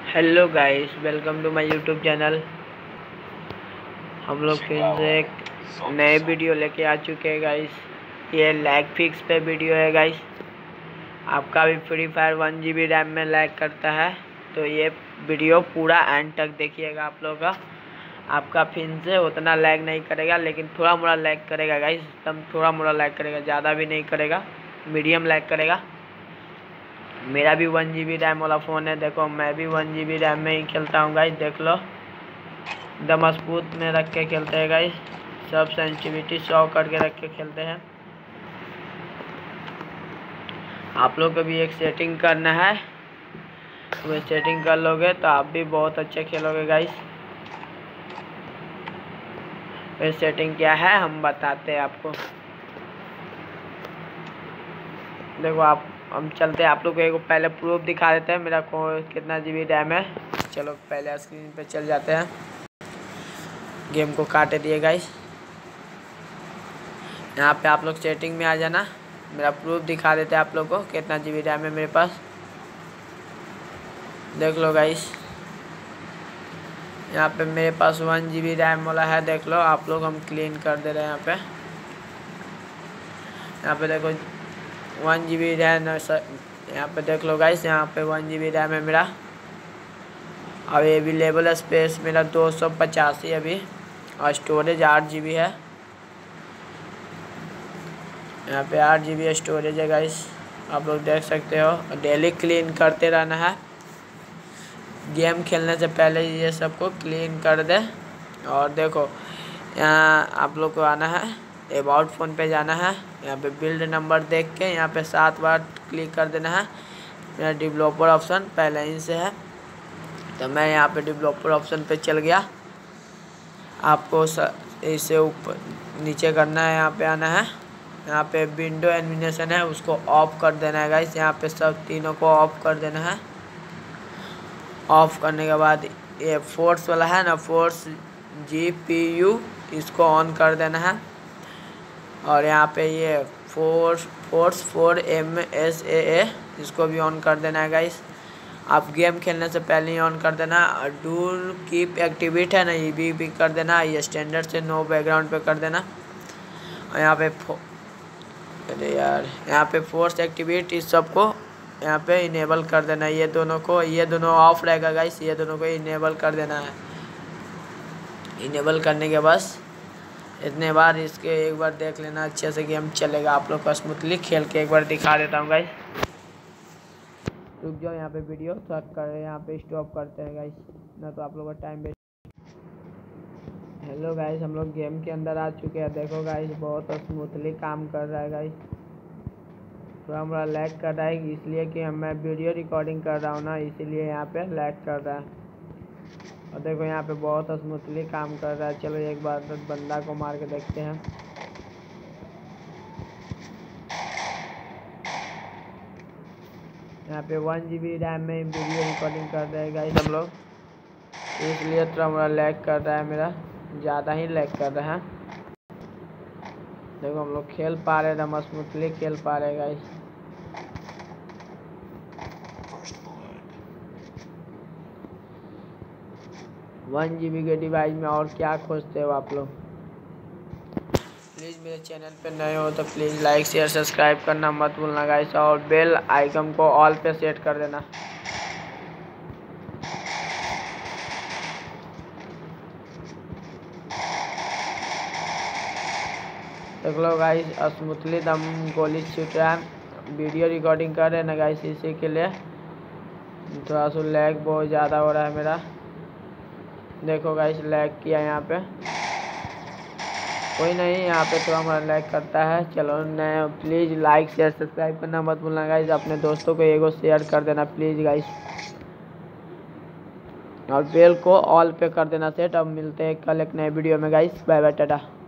Hello guys, welcome to my YouTube channel. हम लोग फिर से एक नए वीडियो लेके आ चुके हैं गाइस। ये लैग फिक्स पे वीडियो है गाइस। आपका भी फ्री फायर 1 GB रैम में लैग करता है तो ये वीडियो पूरा एंड तक देखिएगा। आप लोग का आपका फिर से उतना लैग नहीं करेगा, लेकिन थोड़ा मोड़ा लैग करेगा गाइस। एकदम थोड़ा मोड़ा लैग करेगा, ज़्यादा भी नहीं करेगा, मीडियम लैग करेगा। मेरा भी 1 GB रैम वाला फ़ोन है। देखो, मैं भी 1 GB रैम में ही खेलता हूँ गाइस। देख लो, एकदम स्मूथ में रख के खेलते हैं गाइस। सब सेंसिटिविटी 100 करके रख के खेलते हैं। आप लोग को भी एक सेटिंग करना है, वो सेटिंग कर लोगे तो आप भी बहुत अच्छे खेलोगे गाइस। ये सेटिंग क्या है हम बताते हैं आपको। देखो, हम चलते हैं। आप लोग को एक पहले प्रूफ दिखा देते हैं मेरा कितना GB रैम है। चलो पहले स्क्रीन पे चल जाते हैं। गेम को काटे दिए गाइस। यहाँ पे आप लोग सेटिंग में आ जाना। मेरा प्रूफ दिखा देते हैं आप लोग को कितना GB रैम है मेरे पास। देख लो गाइस, यहाँ पे मेरे पास 1 GB रैम वाला है। देख लो आप लोग, हम क्लीन कर दे रहे हैं यहाँ पे देखो 1 GB रैम। यहाँ पे देख लो गाइस, यहाँ पे 1 GB रैम है मेरा। अब अवेलेबल स्पेस मेरा 285 अभी, और स्टोरेज 8 GB है। यहाँ पे 8 GB स्टोरेज है गाइस, आप लोग देख सकते हो। डेली क्लीन करते रहना है। गेम खेलने से पहले ये सबको क्लीन कर दे। और देखो, यहाँ आप लोग को आना है, अबाउट फ़ोन पे जाना है। यहाँ पे बिल्ड नंबर देख के यहाँ पे 7 बार क्लिक कर देना है। मेरा डेवलपर ऑप्शन पहले ही से है तो मैं यहाँ पे डेवलपर ऑप्शन पे चल गया। आपको इसे ऊपर नीचे करना है, यहाँ पे आना है। यहाँ पे विंडो एनिमेशन है, उसको ऑफ कर देना है गाइस। यहाँ पे सब तीनों को ऑफ कर देना है। ऑफ करने के बाद ये फोर्स वाला है ना, फोर्स GPU, इसको ऑन कर देना है। और यहाँ पे ये फोर्स 4 MSAA, इसको भी ऑन कर देना है गाइस। आप गेम खेलने से पहले ही ऑन कर देना। डू कीप एक्टिवेट है ना, ये भी कर देना। ये स्टैंडर्ड से नो बैकग्राउंड पे कर देना। और यहाँ पे अरे यार, यहाँ पे फोर्स एक्टिवेट इस सबको यहाँ पे इनेबल कर देना है। ये दोनों ऑफ रहेगा गाइस, ये दोनों को इनेबल कर देना है। इनेबल करने के बस इतने बार इसके एक बार देख लेना अच्छे से, गेम चलेगा। आप लोग को स्मूथली खेल के एक बार दिखा देता हूँ गाइस। रुक जाओ, यहाँ पे वीडियो थोड़ा कर, यहाँ पे स्टॉप करते हैं गाइस, ना तो आप लोग का टाइम वेस्ट। हेलो गाइस, हम लोग गेम के अंदर आ चुके हैं। देखो गाइस, बहुत स्मूथली काम कर रहा है गाइस। थोड़ा मोड़ा लैग कर रहा है, इसलिए कि मैं वीडियो रिकॉर्डिंग कर रहा हूँ ना, इसीलिए यहाँ पे लैग कर रहा है। और देखो, यहाँ पे बहुत स्मूथली काम कर रहा है। चलो एक बार तो बंदा को मार के देखते हैं। यहाँ पे 1 GB रैम में वीडियो रिकॉर्डिंग कर रहे हैं गाइस हम लोग, इसलिए थोड़ा मोड़ा लैग कर रहा है। मेरा ज़्यादा ही लैग कर रहा है। देखो, हम लोग खेल पा रहे हैं, हम स्मूथली खेल पा रहे हैं गाइस। वन GB के डिवाइस में और क्या खोजते हो आप लोग। प्लीज़ मेरे चैनल पे नए हो तो प्लीज़ लाइक शेयर सब्सक्राइब करना मत भूलना गाइस, और बेल आइकन को ऑल पे सेट कर देना। देख लो गाइस, स्मूथली दम गोली छूट रहा है। वीडियो रिकॉर्डिंग कर रहे हैं ना गाइस, इसी के लिए थोड़ा सा लैग बहुत ज़्यादा हो रहा है मेरा। देखो गाइस, लैग किया यहाँ पे, कोई नहीं, यहाँ पे थोड़ा हमारा लैग करता है। चलो नए, प्लीज़ लाइक शेयर सब्सक्राइब करना मत भूलना गाइस। अपने दोस्तों को एगो शेयर कर देना प्लीज़ गाइस, और बेल को ऑल पे कर देना सेट। अब मिलते हैं कल एक नए वीडियो में गाइस। Bye bye, Tata.